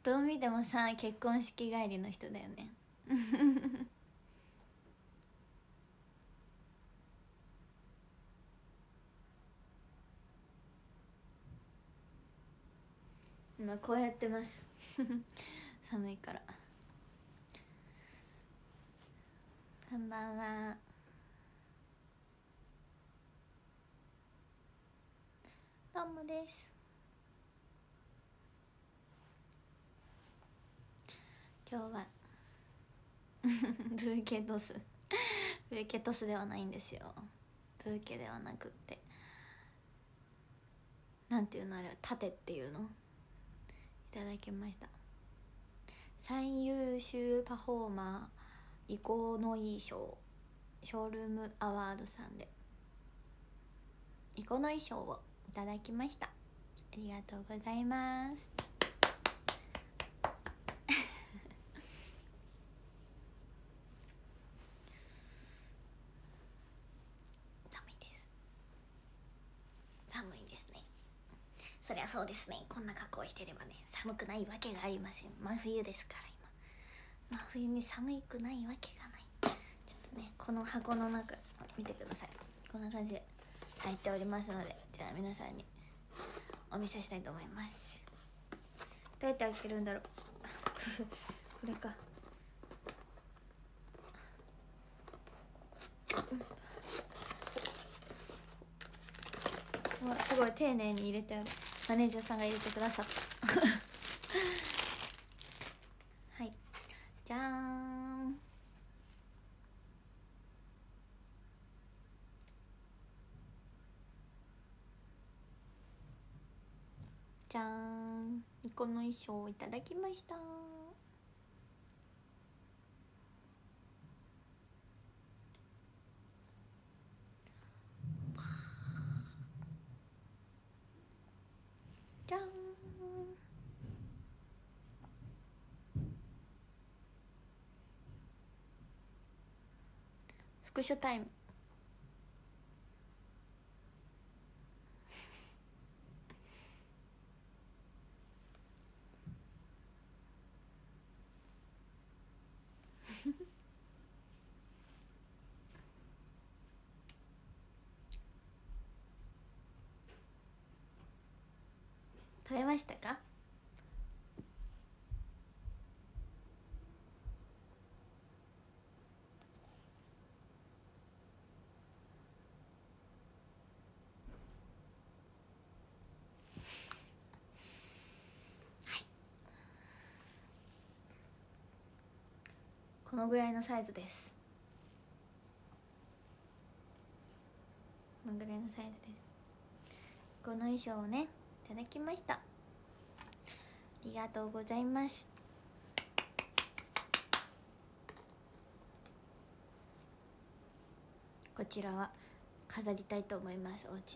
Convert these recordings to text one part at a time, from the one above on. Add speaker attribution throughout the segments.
Speaker 1: どう見てもさ結婚式帰りの人だよね今こうやってます寒いから。こんばんは。どうもです。今日はブーケトスブーケトスではないんですよ。ブーケではなくって、なんていうのあれは、盾っていうのいただきました。最優秀パフォーマー意向のいい賞、ショールームアワードさんで意向のいい賞をいただきました。ありがとうございます寒いです。寒いですね。そりゃそうですね。こんな格好してればね、寒くないわけがありません。真冬ですから今。真冬に寒くないわけがない。ちょっとね、この箱の中見てください。こんな感じで入っておりますので、じゃあ皆さんにお見せしたいと思います。どうやって開けるんだろうこれか。うわ、すごい丁寧に入れてある。マネージャーさんが入れてくださったはい、じゃーん。じゃーん、この衣装をいただきました。じゃーん。スクショタイム食べましたか？このぐらいのサイズです。このぐらいのサイズです。この衣装をね、いただきました。ありがとうございます。こちらは飾りたいと思います。お家に。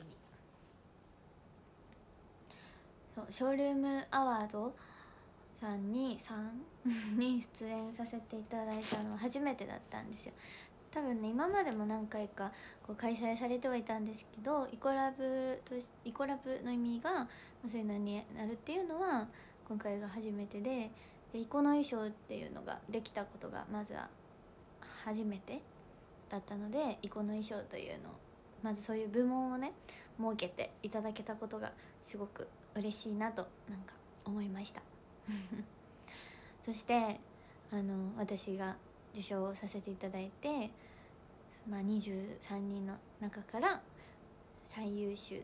Speaker 1: そう、ショールームアワードさんに出演させていただいたのは初めてだったんですよ。多分ね、今までも何回かこう開催されてはいたんですけど、イコラブの意味がそういうのになるっていうのは今回が初めてで、イコの衣装っていうのができたことがまずは初めてだったので、イコの衣装というのをまずそういう部門をね設けていただけたことがすごく嬉しいなとなんか思いましたそして私が受賞をさせていただいて、23人の中から最優秀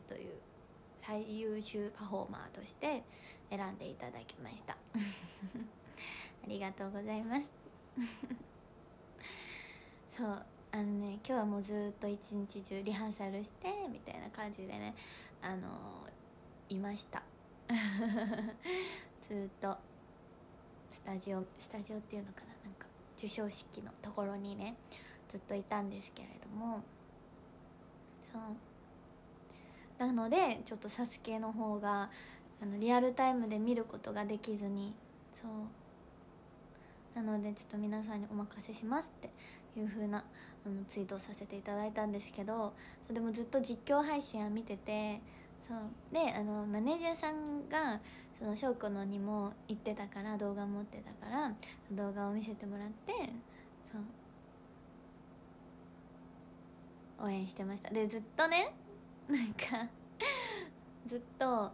Speaker 1: パフォーマーとして選んでいただきましたありがとうございますそう今日はもうずっと一日中リハーサルしてみたいな感じでねいましたずっとスタジオっていうのかな、なんか授賞式のところにねずっといたんですけれども、そうなのでちょっとサスケの方がリアルタイムで見ることができずに、そうなのでちょっと皆さんにお任せしますっていう風なツイートをさせていただいたんですけど、それでもずっと実況配信は見てて、 そうでマネージャーさんがその翔子のにも行ってたから、動画持ってたから動画を見せてもらって、そう応援してました。でずっとねなんかずっと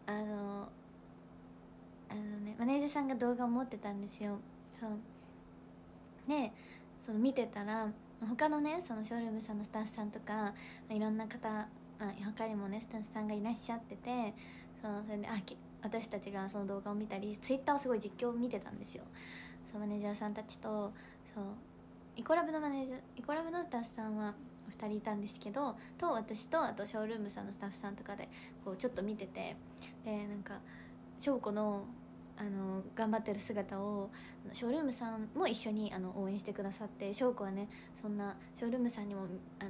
Speaker 1: マネージャーさんが動画を持ってたんですよ。そうでその見てたら他のねそのショールームさんのスタッフさんとかいろんな方、他にもねスタッフさんがいらっしゃってて、それで私たちがその動画を見たりツイッターをすごい実況を見てたんですよ。そうマネージャーさんたちと、そうイコラブのスタッフさんは2人いたんですけど、と私とあとショールームさんのスタッフさんとかでこうちょっと見てて、でなんか翔子の頑張ってる姿をショールームさんも一緒に応援してくださって、翔子はねそんなショールームさんにも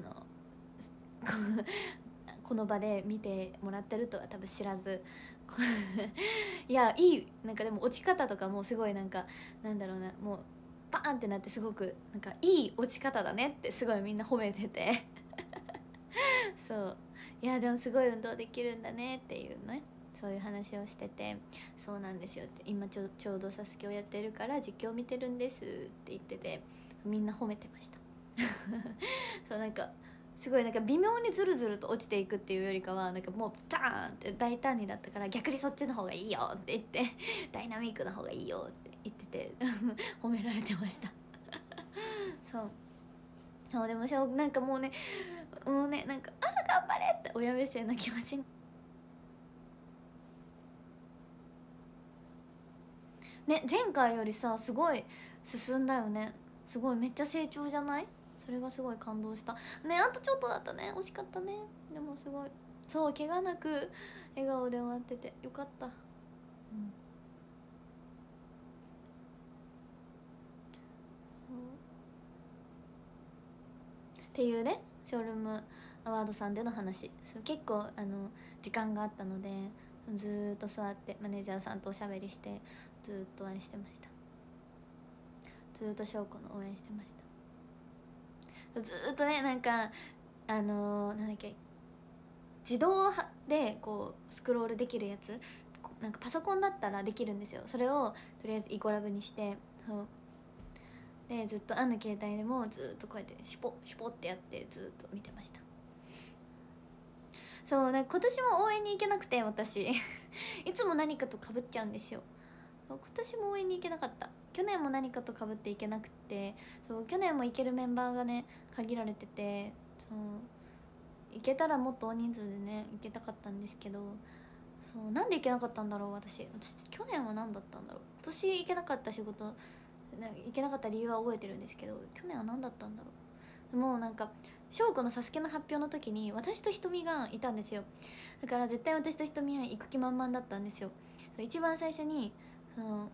Speaker 1: この場で見てもらってるとは多分知らずいやいいなんかでも落ち方とかもすごいなんかなんだろうな、もうバーンってなってすごくなんかいい落ち方だねってすごいみんな褒めててそういやでもすごい運動できるんだねっていうね、そういう話をしてて、そうなんですよって今ちょうどサスケをやってるから実況見てるんですって言ってて、みんな褒めてましたそうなんかすごいなんか微妙にズルズルと落ちていくっていうよりかはなんかもうダーンって大胆にだったから、逆にそっちの方がいいよって言ってダイナミックな方がいいよって言ってて褒められてましたそうでもなんかもうねなんか頑張れって親目線な気持ちにね、前回よりさすごい進んだよね。すごいめっちゃ成長じゃない？それがすごい感動したね。あとちょっとだったね、惜しかったね。でもすごいそう怪我なく笑顔で終わっててよかった、っていうねショールームアワードさんでの話。そう結構時間があったのでずーっと座ってマネージャーさんとおしゃべりしてずーっとあれしてました。ずーっと翔子の応援してました。ずーっとねなんかなんだっけ、自動でこうスクロールできるやつ、なんかパソコンだったらできるんですよ。それをとりあえずイコラブにして、そうでずっとの携帯でもずっとこうやってシュポシュポってやってずっと見てました。そうね、今年も応援に行けなくて私いつも何かとかぶっちゃうんですよ。そう今年も応援に行けなかった。去年も何かとかぶって行けなくて、そう去年も行けるメンバーがね限られてて、そう行けたらもっと大人数でね行けたかったんですけど、そうなんで行けなかったんだろう。私去年は何だったんだろう。今年行けなかった仕事行けなかった理由は覚えてるんですけど、去年は何だったんだろう。でもなんか翔子のサスケの発表の時に私と瞳がいたんですよ。だから絶対私と瞳は行く気満々だったんですよ。一番最初にその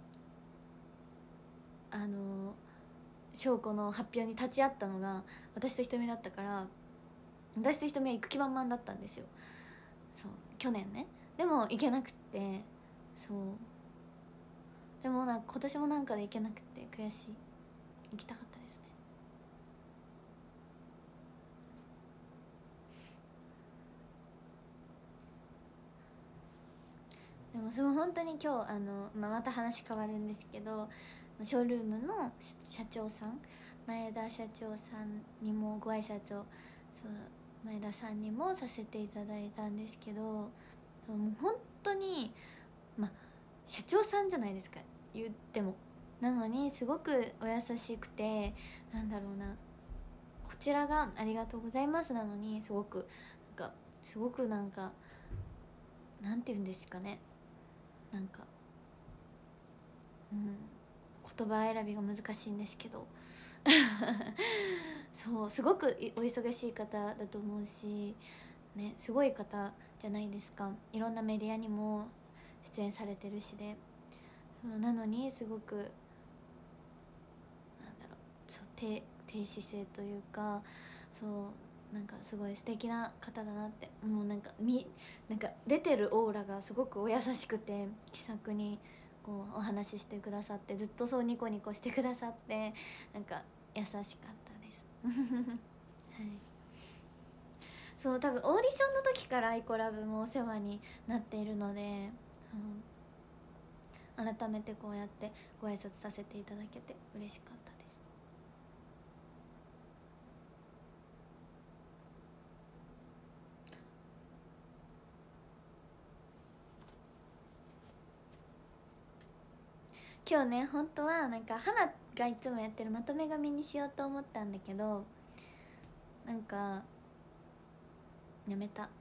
Speaker 1: 翔子の発表に立ち会ったのが私と瞳だったから、私と瞳は行く気満々だったんですよ。そう去年ね。でも行けなくって、そうでもなんか今年もなんかで行けなくて悔しい。行きたかったですね。でもすごい本当に今日また話変わるんですけど、ショールームの社長さん、前田社長さんにもご挨拶を、そう前田さんにもさせていただいたんですけど、そうもう本当に社長さんじゃないですか言っても。なのにすごくお優しくて、なんだろうな、こちらがありがとうございますなのにすごくなんかなんて言うんですかね、なんか言葉選びが難しいんですけどそうすごくお忙しい方だと思うしね、すごい方じゃないですか。いろんなメディアにも出演されてるしで、そうなのにすごくなんだろう、そう低姿勢というか、そうなんかすごい素敵な方だなって。もうなんか出てるオーラがすごくお優しくて気さくにこうお話ししてくださって、ずっとそうニコニコしてくださって、なんか優しかったですはい。 そう多分オーディションの時からアイコラブもお世話になっているので、改めてこうやってご挨拶させていただけて嬉しかったです。今日ね本当はなんか花がいつもやってるまとめ紙にしようと思ったんだけど、なんかやめた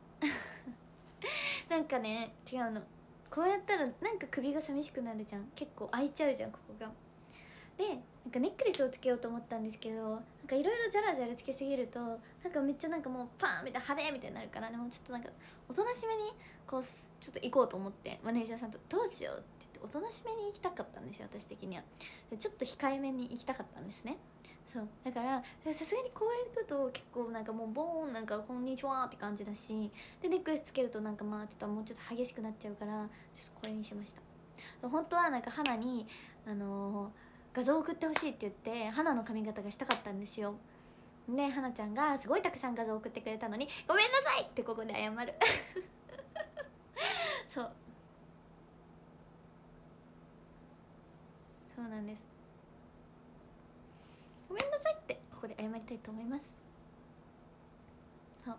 Speaker 1: なんかね違うの、こうやったらなんか首が寂しくなるじゃん、結構開いちゃうじゃんここが。でなんかネックレスをつけようと思ったんですけど、なんかいろいろジャラジャラつけすぎるとなんかめっちゃなんかもうパーンみたいな派手みたいになるから、でもちょっとなんかおとなしめにこうちょっと行こうと思って、マネージャーさんとどうしようって言っておとなしめに行きたかったんですよ私的には。でちょっと控えめに行きたかったんですね。そうだからさすがにこうやると結構なんかもうボーンなんかこんにちはって感じだし、でネックレスつけるとなんかまあちょっともうちょっと激しくなっちゃうから、ちょっとこれにしました。本当はなんか花に画像送ってほしいって言って花の髪型がしたかったんですよ。で花ちゃんがすごいたくさん画像送ってくれたのにごめんなさいってここで謝るそうなんです、ごめんなさいってここで謝りたいと思います。そう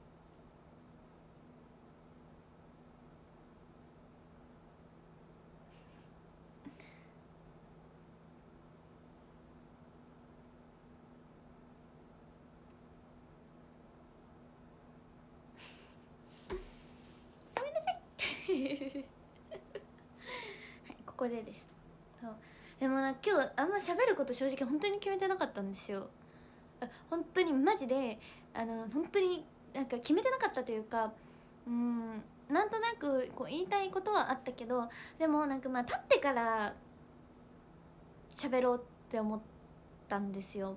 Speaker 1: ごめんなさいはいここでです。そうでもな今日あんま喋ること正直本当に決めてなかったんですよ。本当にマジで本当になんか決めてなかったというか、なんとなくこう言いたいことはあったけど、でもなんかまあ立ってから喋ろうって思ったんですよ。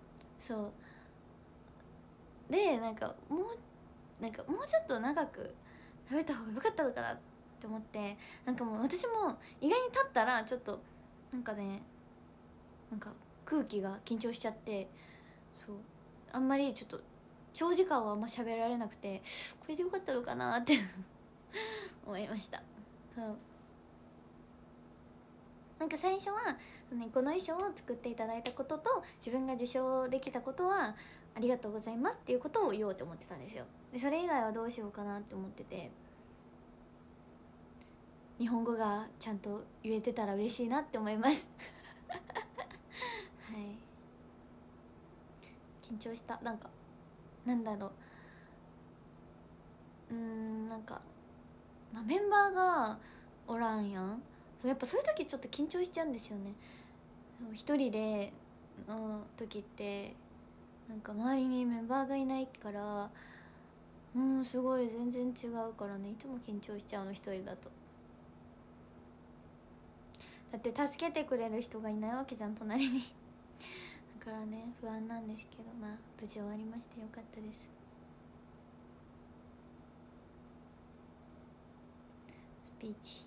Speaker 1: そうでなんかもうちょっと長く喋った方が良かったのかなって思って、なんかもう私も意外に立ったらちょっとなんかね、なんか空気が緊張しちゃって、そうあんまりちょっと長時間はあんま喋られなくて、これでよかったのかなって思いました。そうなんか最初はこの衣装を作っていただいたことと自分が受賞できたことはありがとうございますっていうことを言おうと思ってたんですよ。でそれ以外はどうしようかなって思ってて、日本語がちゃんと言えてたら嬉しいなって思いますはい緊張した。なんかなんだろなんか、まあ、メンバーがおらんやん。やっぱそういう時ちょっと緊張しちゃうんですよね。そう一人での時ってなんか周りにメンバーがいないからすごい全然違うからね、いつも緊張しちゃうの一人だと。だって助けてくれる人がいないわけじゃん隣にだからね不安なんですけど、まあ無事終わりましてよかったです。スピーチ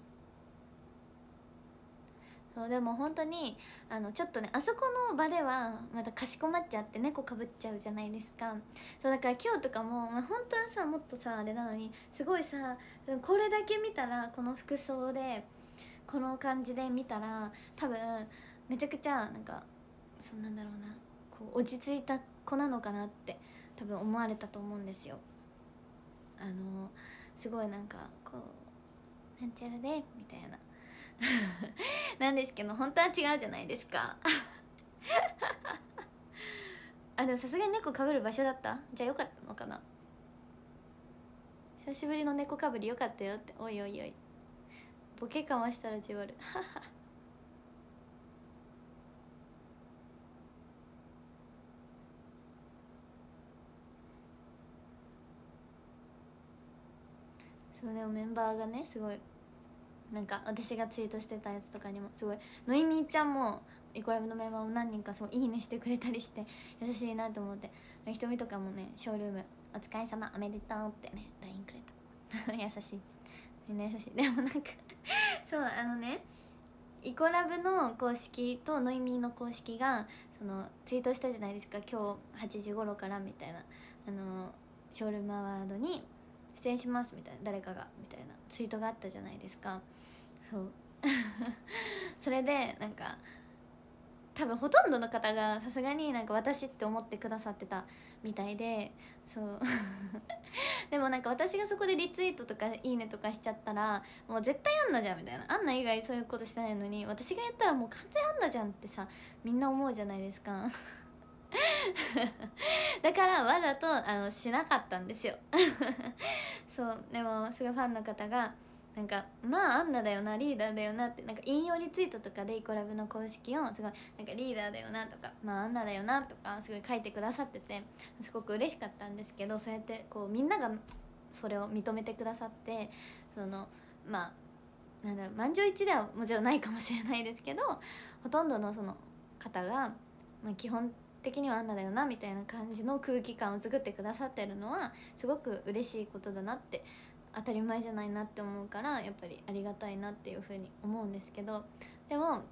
Speaker 1: そうでも本当にちょっとねあそこの場ではまだかしこまっちゃって猫かぶっちゃうじゃないですか。そうだから今日とかも、まあ、本当はさもっとさあれなのにすごいさこれだけ見たらこの服装でこの感じで見たら多分めちゃくちゃなんかそうなんだろうな、こう落ち着いた子なのかなって多分思われたと思うんですよ。すごいなんかこうなんちゃらでみたいななんですけど本当は違うじゃないですかあでもさすがに猫かぶる場所だった、じゃあよかったのかな。久しぶりの猫かぶりよかったよって、おいおいおいボケかましたらじわるそうでもメンバーがねすごいなんか私がツイートしてたやつとかにもすごいノイミーちゃんもイコラブのメンバーを何人かそういいねしてくれたりして優しいなと思って、瞳とかもねショールームお疲れ様おめでとうってね LINE くれた優しい、みんな優しい。でもなんかそうイコラブの公式とノイミーの公式がそのツイートしたじゃないですか、今日8時頃からみたいなショールームアワードに出演しますみたいな、誰かがみたいなツイートがあったじゃないですか。そうそれでなんか多分ほとんどの方がさすがになんか私って思ってくださってたみたいで、そうでもなんか私がそこでリツイートとかいいねとかしちゃったらもう絶対アンナじゃんみたいな、アンナ以外そういうことしてないのに私がやったらもう完全アンナじゃんってさみんな思うじゃないですかだからわざとしなかったんですよそうでもすごいファンの方がなんかまあアンナだよなリーダーだよなってなんか引用リツイートとかでイコラブの公式をすごいなんかリーダーだよなとかまあアンナだよなとかすごい書いてくださっててすごく嬉しかったんですけど、そうやってこうみんながそれを認めてくださって、そのまあなんだろう満場一致ではもちろんないかもしれないですけど、ほとんどのその方が、まあ、基本的にはアンナだよなみたいな感じの空気感を作ってくださってるのはすごく嬉しいことだなって、当たり前じゃないなって思うからやっぱりありがたいなっていうふうに思うんですけど、でも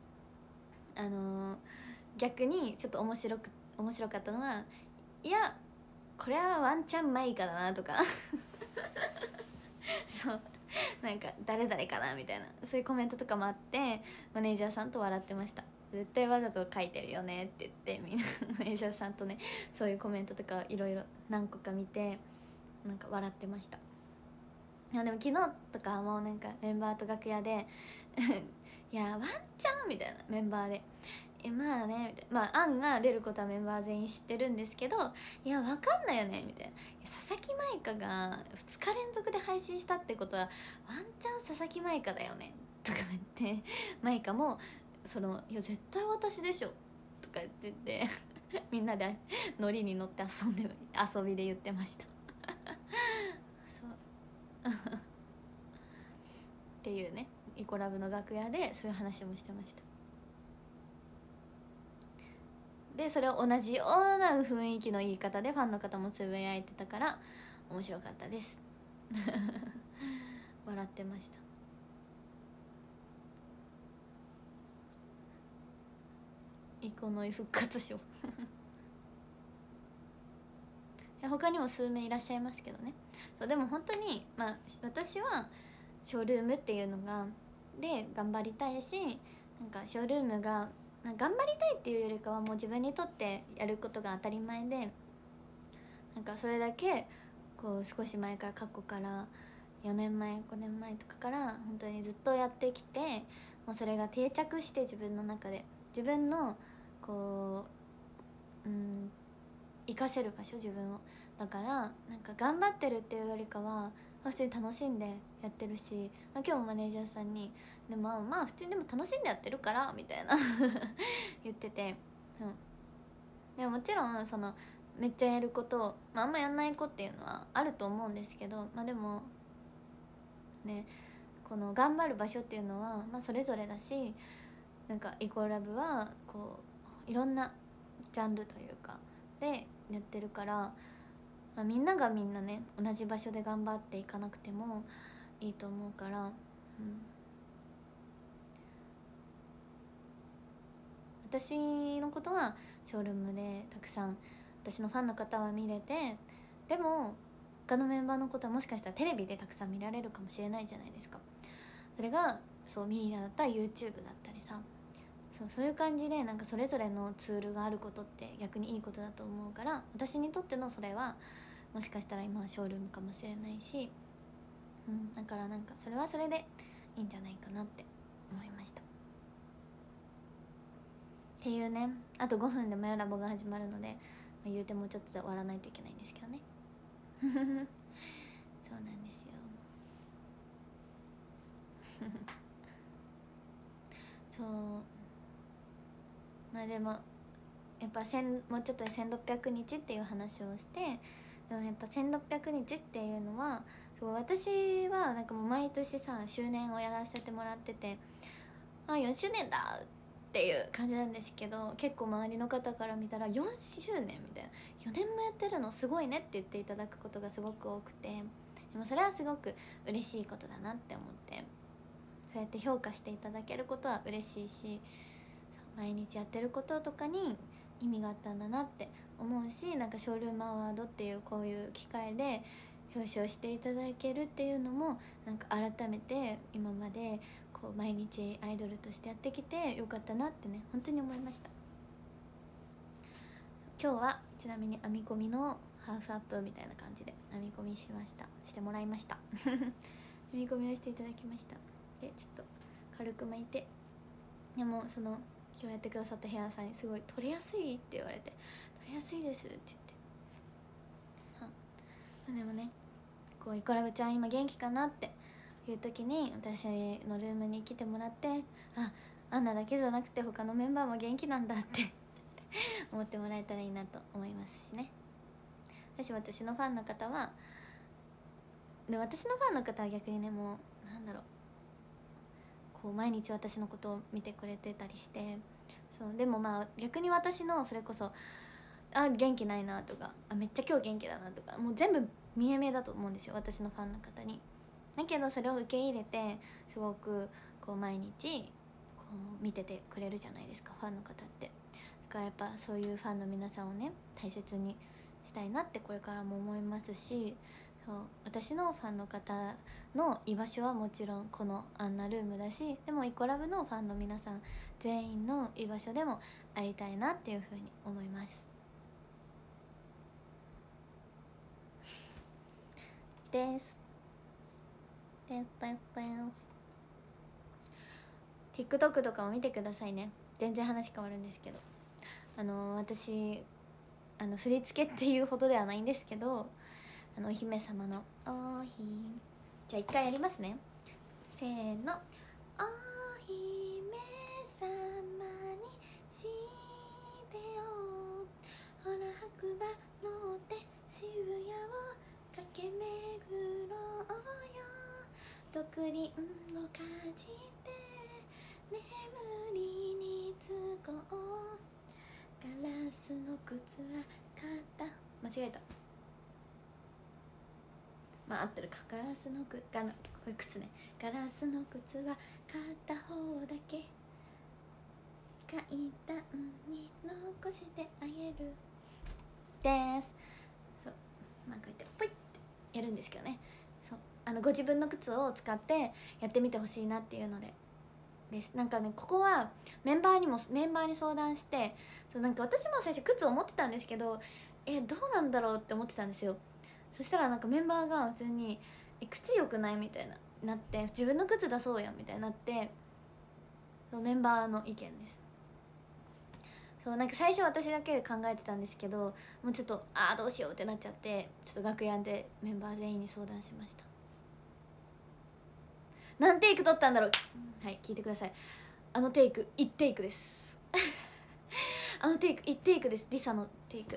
Speaker 1: 逆にちょっと面白かったのは、いやこれはワンチャンマイカだなとかそうなんか誰々かなみたいなそういうコメントとかもあって、マネージャーさんと笑ってました。絶対わざと書いてるよねって言ってみんなマネージャーさんとねそういうコメントとかいろいろ何個か見てなんか笑ってました。いやでも昨日とかもなんかメンバーと楽屋でいやワンチャンみたいなメンバーでまあねみたいな、まあアンが出ることはメンバー全員知ってるんですけど、いやわかんないよねみたいな、佐々木舞香が2日連続で配信したってことはワンチャン佐々木舞香だよねとか言って舞香もいや絶対私でしょとか言っててみんなでノリに乗って遊びで言ってましたそうっていうね、イコラブの楽屋でそういう話もしてました。でそれを同じような雰囲気の言い方でファンの方もつぶやいてたから面白かったです笑ってました。イコノイ復活賞他にも数名いらっしゃいますけどね。そうでも本当にまあ私はショールームっていうのがで頑張りたいし、なんかショールームが頑張りたいっていうよりかはもう自分にとってやることが当たり前で、なんかそれだけこう少し前から過去から4年前5年前とかから本当にずっとやってきて、もうそれが定着して自分の中で自分のこう活かせる場所、自分をだからなんか頑張ってるっていうよりかは普通に楽しんでやってるし、今日もマネージャーさんに「でもまあ普通にでも楽しんでやってるから」みたいな言ってて、でももちろんめっちゃやること、あんまやんない子っていうのはあると思うんですけど、でもねこの頑張る場所っていうのは、それぞれだし、なんかイコラブはこういろんなジャンルというかでやってるから、みんながみんなね同じ場所で頑張っていかなくてもいいと思うから、私のことはショールームでたくさん私のファンの方は見れて、でも他のメンバーのことはもしかしたらテレビでたくさん見られるかもしれないじゃないですか。それがそうミーナだったら YouTube だったりさ、そういう感じでなんかそれぞれのツールがあることって逆にいいことだと思うから、私にとってのそれはもしかしたら今はショールームかもしれないし、だからなんかそれはそれでいいんじゃないかなって思いました。っていうね、あと5分でマヨラボが始まるので、言うてもうちょっとで終わらないといけないんですけどねそうなんですよそうでもやっぱもうちょっとで1600日っていう話をして、でもやっぱ1600日っていうのは私はなんかもう毎年さ周年をやらせてもらってて、4周年だっていう感じなんですけど、結構周りの方から見たら4周年みたいな、4年もやってるのすごいねって言っていただくことがすごく多くて、でもそれはすごく嬉しいことだなって思って、そうやって評価していただけることは嬉しいし、毎日やってることとかに意味があったんだなって思うし、なんかショールームアワードっていうこういう機会で表彰していただけるっていうのもなんか改めて今までこう毎日アイドルとしてやってきてよかったなってね本当に思いました。今日はちなみに編み込みのハーフアップみたいな感じで編み込みしてもらいました編み込みをしていただきました。でちょっと軽く巻いて、でもその今日やってくださったヘアさんにすごい取れやすいって言われて、取れやすいですって言って、でもねこうイコラブちゃん今元気かなっていう時に私のルームに来てもらって、アンナだけじゃなくて他のメンバーも元気なんだって思ってもらえたらいいなと思いますしね。私のファンの方は私のファンの方は逆にね、もうなんだろう、こう毎日私のことを見てくれてたりして、そうでもまあ逆に私のそれこそ元気ないなとかめっちゃ今日元気だなとかもう全部見え目だと思うんですよ、私のファンの方に。だけどそれを受け入れてすごくこう毎日こう見ててくれるじゃないですか、ファンの方って。だからやっぱそういうファンの皆さんをね大切にしたいなってこれからも思いますし、そう私のファンの方の居場所はもちろんこのアンナルームだし、でもイコラブのファンの皆さん全員の居場所でもありたいなっていうふうに思いますです。TikTok とかも見てくださいね。全然話変わるんですけど、私振り付けっていうほどではないんですけど、お姫様のおひじゃあ一回やりますね、せーの。お姫様にしてよ、ほら白馬乗って渋谷を駆け巡ろうよ、毒輪をかじって眠りにつこう、ガラスの靴は片間違えた、まあ合ってるか、ガラスのこれ靴ね、ガラスの靴は片方だけ階段に残してあげるです。そう、まあこうやってポイってやるんですけどね、そうご自分の靴を使ってやってみてほしいなっていうのでです。なんかねここはメンバーに相談して、そうなんか私も最初靴を持ってたんですけどどうなんだろうって思ってたんですよ。そしたらなんかメンバーが普通に靴良くないみたいなって自分の靴出そうやみたいになって、そうメンバーの意見です。そうなんか最初私だけで考えてたんですけど、もうちょっとどうしようってなっちゃって、ちょっと楽屋でメンバー全員に相談しました。何テイク取ったんだろう、はい聞いてください。テイク1テイクですテイク1テイクです。リサのテイク、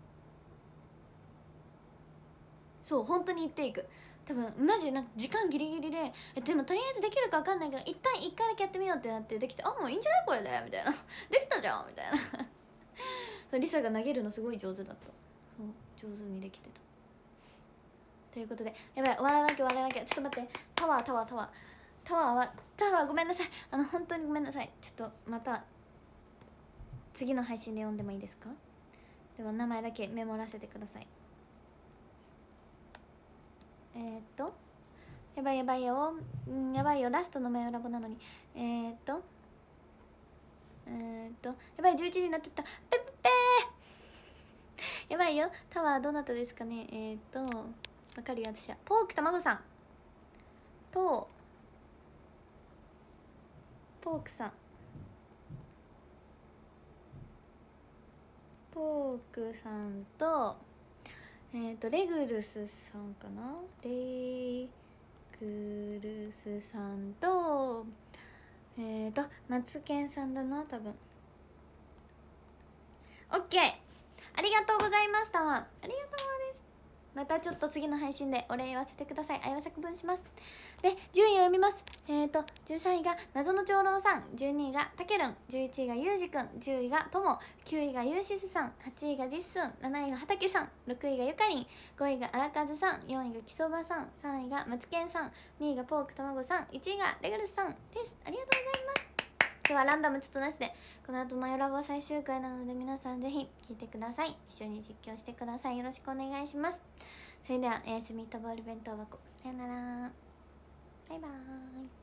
Speaker 1: そう本当に1テイク、多分マジでなんか時間ギリギリででもとりあえずできるか分かんないけど一旦1回だけやってみようってなってできて、もういいんじゃないこれでみたいなできたじゃんみたいなそうリサが投げるのすごい上手だった、そう上手にできてた。ということでやばい、終わらなきゃちょっと待って、タワーごめんなさい、本当にごめんなさい。ちょっとまた次の配信で読んでもいいですか。では名前だけメモらせてください。やばいよ、やばいよ、ラストのメモラボなのに。やばい11時になってた、ペッペーやばいよ、タワーどなたですかね。わかるよ私はポークたまごさんとポークさん、ポークさんとレグルスさんかな、レグルスさんとマツケンさんだな多分。オッケー、ありがとうございましたわ、ありがとうです。またちょっと次の配信でお礼言わせてください。愛は作文します。で順位を読みます。13位が謎の長老さん、12位がたけるん、11位がゆうじくん、10位がとも、9位がゆうしすさん、8位がじっすん、7位がはたけさん、6位がゆかりん、5位があらかずさん、4位がきそばさん、3位がまつけんさん、2位がポークたまごさん、1位がレグルスさんです。ありがとうございます。 今日はランダムちょっとなしで、この後マヨラボ最終回なので皆さんぜひ聞いてください。一緒に実況してください。よろしくお願いします。それではおやすみとボール弁当箱、さよなら、バイバーイ。